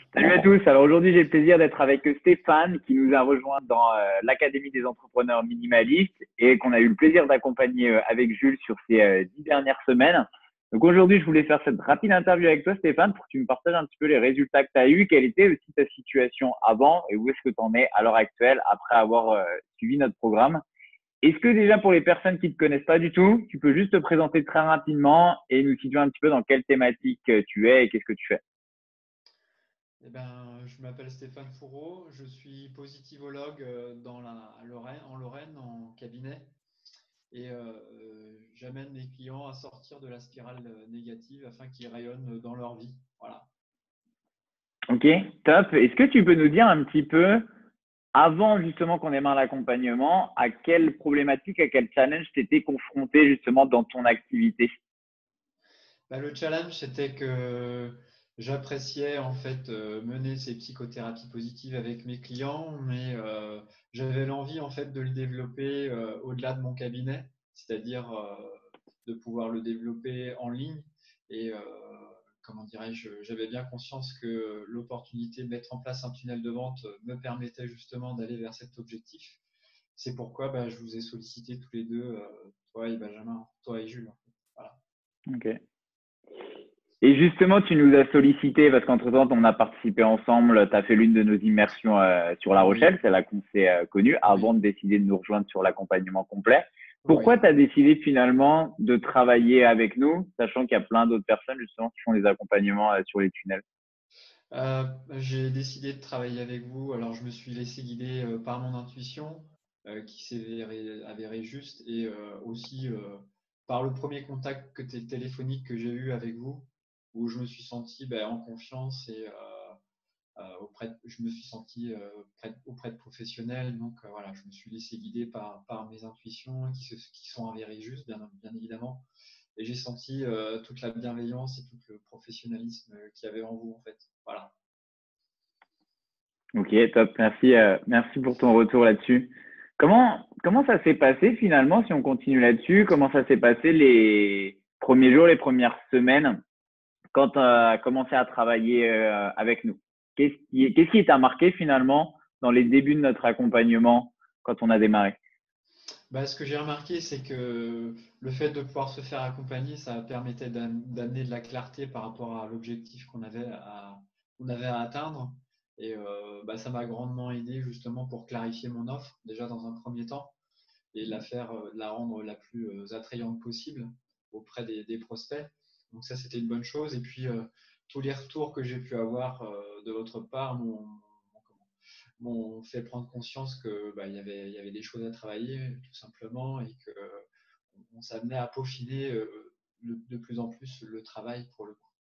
Salut à tous. Alors aujourd'hui, j'ai le plaisir d'être avec Stéphane qui nous a rejoint dans l'Académie des entrepreneurs minimalistes et qu'on a eu le plaisir d'accompagner avec Jules sur ces 10 dernières semaines. Donc aujourd'hui, je voulais faire cette rapide interview avec toi, Stéphane, pour que tu me partages un petit peu les résultats que tu as eus, quelle était aussi ta situation avant et où est-ce que tu en es à l'heure actuelle après avoir suivi notre programme. Est-ce que déjà pour les personnes qui ne te connaissent pas du tout, tu peux juste te présenter très rapidement et nous situer un petit peu dans quelle thématique tu es et qu'est-ce que tu fais? Je m'appelle Stéphane Fourreau, je suis positivologue dans la Lorraine, en Lorraine, en cabinet, et j'amène mes clients à sortir de la spirale négative afin qu'ils rayonnent dans leur vie. Voilà. Ok, top. Est-ce que tu peux nous dire un petit peu, avant justement qu'on démarre l'accompagnement, à quelle problématique, à quel challenge tu étais confronté justement dans ton activité? Le challenge, c'était que j'appréciais en fait mener ces psychothérapies positives avec mes clients, mais j'avais l'envie en fait de le développer au-delà de mon cabinet, c'est-à-dire de pouvoir le développer en ligne. Et comment dirais-je, j'avais bien conscience que l'opportunité de mettre en place un tunnel de vente me permettait justement d'aller vers cet objectif. C'est pourquoi je vous ai sollicité tous les deux, toi et Benjamin, toi et Jules. Voilà. Ok. Et justement, tu nous as sollicité parce qu'entre-temps, on a participé ensemble, tu as fait l'une de nos immersions sur La Oui, Rochelle, c'est là qu'on s'est connus, avant oui, de décider de nous rejoindre sur l'accompagnement complet. Pourquoi oui. tu as décidé finalement de travailler avec nous, sachant qu'il y a plein d'autres personnes justement qui font des accompagnements sur les tunnels? J'ai décidé de travailler avec vous. Alors, je me suis laissé guider par mon intuition, qui s'est avérée juste, et aussi par le premier contact téléphonique que j'ai eu avec vous, où je me suis senti en confiance et je me suis senti auprès de professionnels. Donc, voilà, je me suis laissé guider par mes intuitions qui sont avérées justes, bien évidemment. Et j'ai senti toute la bienveillance et tout le professionnalisme qu'il y avait en vous, en fait. Voilà. Ok, top. Merci, merci pour ton retour là-dessus. Comment ça s'est passé finalement, si on continue là-dessus, comment ça s'est passé les premiers jours, les premières semaines quand tu as commencé à travailler avec nous? Qu'est-ce qui t'a marqué finalement dans les débuts de notre accompagnement quand on a démarré? Ce que j'ai remarqué, c'est que le fait de pouvoir se faire accompagner, ça permettait d'amener de la clarté par rapport à l'objectif qu'on avait à atteindre. Et ça m'a grandement aidé justement pour clarifier mon offre, déjà dans un premier temps, et la rendre la plus attrayante possible auprès des prospects. Donc ça, c'était une bonne chose. Et puis, tous les retours que j'ai pu avoir de votre part m'ont fait prendre conscience que il y avait des choses à travailler tout simplement et que on s'amenait à peaufiner de plus en plus le travail pour le coup.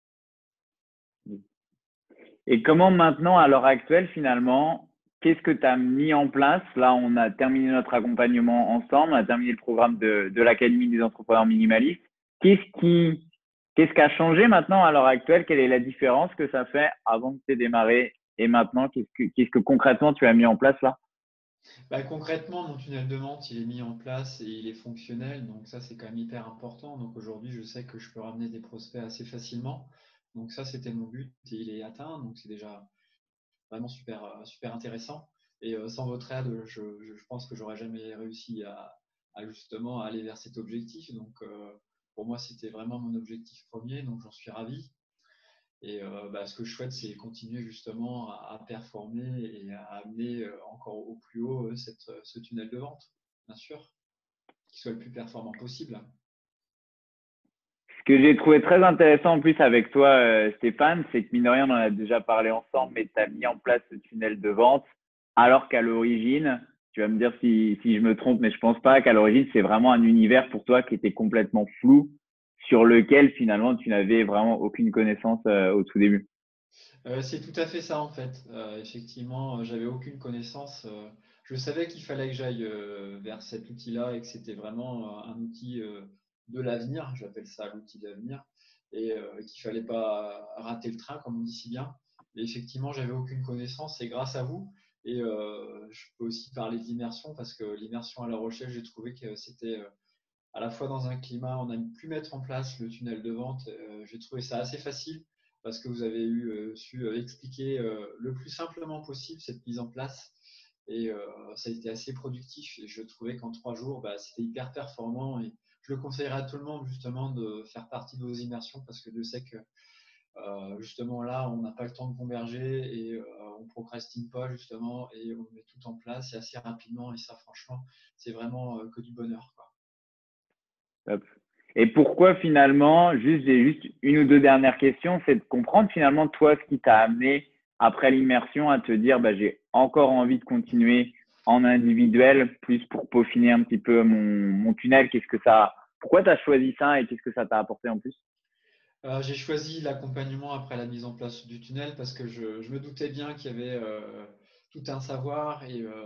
Et comment maintenant, à l'heure actuelle, finalement, qu'est-ce que tu as mis en place? Là, on a terminé notre accompagnement ensemble, on a terminé le programme de l'Académie des entrepreneurs minimalistes. Qu'est-ce qui, qu'est-ce qui a changé maintenant à l'heure actuelle? Quelle est la différence que ça fait avant que tu aies démarré et maintenant? Qu'est-ce que concrètement tu as mis en place là? Concrètement, mon tunnel de vente, il est mis en place et il est fonctionnel, donc ça c'est quand même hyper important. Donc aujourd'hui, je sais que je peux ramener des prospects assez facilement. Donc ça, c'était mon but et il est atteint, donc c'est déjà vraiment super, super intéressant. Et sans votre aide, je pense que j'aurais jamais réussi à justement aller vers cet objectif. Donc pour moi, c'était vraiment mon objectif premier, donc j'en suis ravi. Et ce que je souhaite, c'est continuer justement à performer et à amener encore au plus haut ce tunnel de vente, bien sûr, qu'il soit le plus performant possible. Ce que j'ai trouvé très intéressant en plus avec toi, Stéphane, c'est que mine de rien, on en a déjà parlé ensemble, mais tu as mis en place ce tunnel de vente, alors qu'à l'origine, tu vas me dire si je me trompe, mais je pense pas qu'à l'origine, c'est vraiment un univers pour toi qui était complètement flou, sur lequel finalement tu n'avais vraiment aucune connaissance au tout début. C'est tout à fait ça en fait. Effectivement, j'avais aucune connaissance. Je savais qu'il fallait que j'aille vers cet outil-là et que c'était vraiment un outil de l'avenir. J'appelle ça l'outil d'avenir et qu'il fallait pas rater le train, comme on dit si bien. Mais effectivement, j'avais aucune connaissance et grâce à vous. Et je peux aussi parler de l'immersion parce que l'immersion à La Rochelle, j'ai trouvé que c'était à la fois dans un climat, on a pu mettre en place le tunnel de vente. J'ai trouvé ça assez facile parce que vous avez su expliquer le plus simplement possible cette mise en place. Et ça a été assez productif. Et je trouvais qu'en 3 jours, c'était hyper performant. Et je le conseillerais à tout le monde justement de faire partie de vos immersions parce que je sais que justement là, on n'a pas le temps de converger et on procrastine pas justement et on met tout en place et assez rapidement. Et ça, franchement, c'est vraiment que du bonheur, quoi. Top. Et pourquoi finalement, j'ai juste une ou deux dernières questions, c'est de comprendre finalement toi ce qui t'a amené après l'immersion à te dire j'ai encore envie de continuer en individuel, plus pour peaufiner un petit peu mon tunnel. Pourquoi tu as choisi ça et qu'est-ce que ça t'a apporté en plus? J'ai choisi l'accompagnement après la mise en place du tunnel parce que je me doutais bien qu'il y avait tout un savoir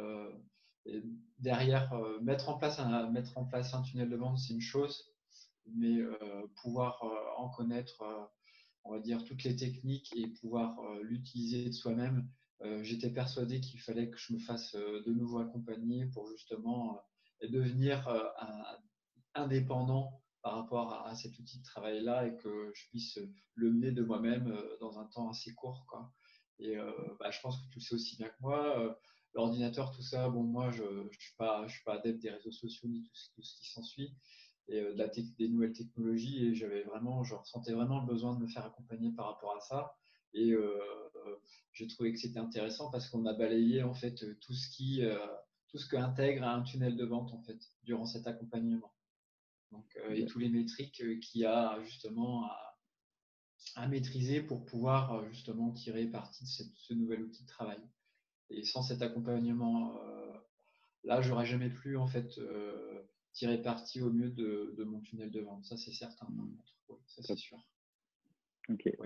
et derrière mettre en place un tunnel de vente, c'est une chose, mais pouvoir en connaître, on va dire, toutes les techniques et pouvoir l'utiliser de soi-même, j'étais persuadé qu'il fallait que je me fasse de nouveau accompagner pour justement devenir indépendant par rapport à cet outil de travail-là et que je puisse le mener de moi-même dans un temps assez court, quoi. Et je pense que tu le sais aussi bien que moi. L'ordinateur, tout ça, bon, moi, je ne suis pas adepte des réseaux sociaux ni tout ce qui s'ensuit et des nouvelles technologies. Et je ressentais vraiment le besoin de me faire accompagner par rapport à ça. Et j'ai trouvé que c'était intéressant parce qu'on a balayé en fait tout ce qu'intègre un tunnel de vente en fait durant cet accompagnement. Donc, et tous les métriques qu'il y a justement à maîtriser pour pouvoir justement tirer parti de ce nouvel outil de travail. Et sans cet accompagnement, là, j'aurais jamais pu en fait tirer parti au mieux de mon tunnel de vente. Ça, c'est certain. Par contre, oui, ça c'est sûr. Ok. Oui.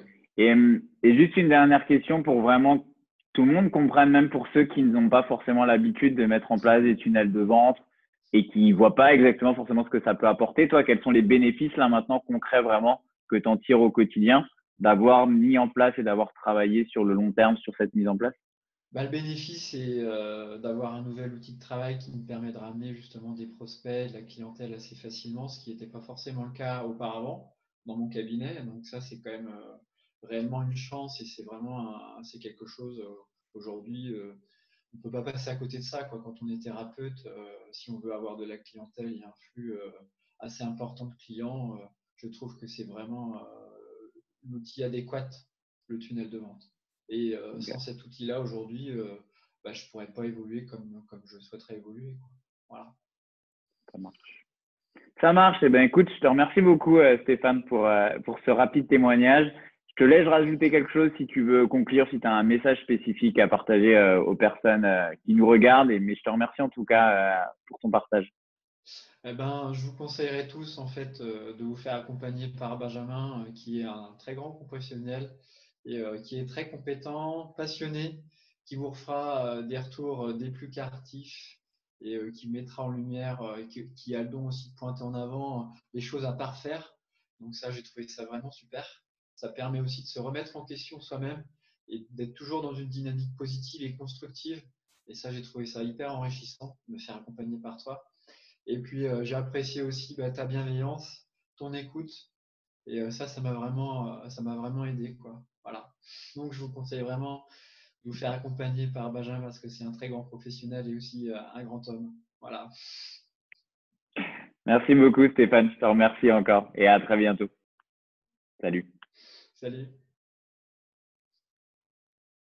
Et juste une dernière question pour vraiment que tout le monde comprenne, même pour ceux qui n'ont pas forcément l'habitude de mettre en place des tunnels de vente et qui ne voient pas exactement forcément ce que ça peut apporter. Toi, quels sont les bénéfices là maintenant concrets vraiment que tu en tires au quotidien d'avoir mis en place et d'avoir travaillé sur le long terme sur cette mise en place? Le bénéfice, c'est d'avoir un nouvel outil de travail qui me permet de ramener justement des prospects, de la clientèle assez facilement, ce qui n'était pas forcément le cas auparavant dans mon cabinet. Donc ça, c'est quand même réellement une chance et c'est vraiment c'est quelque chose aujourd'hui. On ne peut pas passer à côté de ça, quoi. Quand on est thérapeute, si on veut avoir de la clientèle, il y a un flux assez important de clients. Je trouve que c'est vraiment l'outil adéquat, le tunnel de vente. Et sans Ok, cet outil-là, aujourd'hui, je ne pourrais pas évoluer comme je souhaiterais évoluer, quoi. Voilà. ça marche. Ça marche. Eh ben, écoute, je te remercie beaucoup, Stéphane, pour ce rapide témoignage. Je te laisse rajouter quelque chose si tu veux conclure, si tu as un message spécifique à partager aux personnes qui nous regardent. Mais je te remercie en tout cas pour ton partage. Eh ben, je vous conseillerais tous en fait de vous faire accompagner par Benjamin, qui est un très grand professionnel et qui est très compétent, passionné, qui vous refera des retours des plus qu'artifs et qui mettra en lumière, qui a le don aussi de pointer en avant les choses à parfaire. Donc ça, j'ai trouvé ça vraiment super. Ça permet aussi de se remettre en question soi-même et d'être toujours dans une dynamique positive et constructive. Et ça, j'ai trouvé ça hyper enrichissant de me faire accompagner par toi. Et puis, j'ai apprécié aussi ta bienveillance, ton écoute. Et ça m'a vraiment aidé, quoi. Voilà. Donc, je vous conseille vraiment de vous faire accompagner par Benjamin parce que c'est un très grand professionnel et aussi un grand homme. Voilà. Merci beaucoup, Stéphane. Je te remercie encore et à très bientôt. Salut. Salut.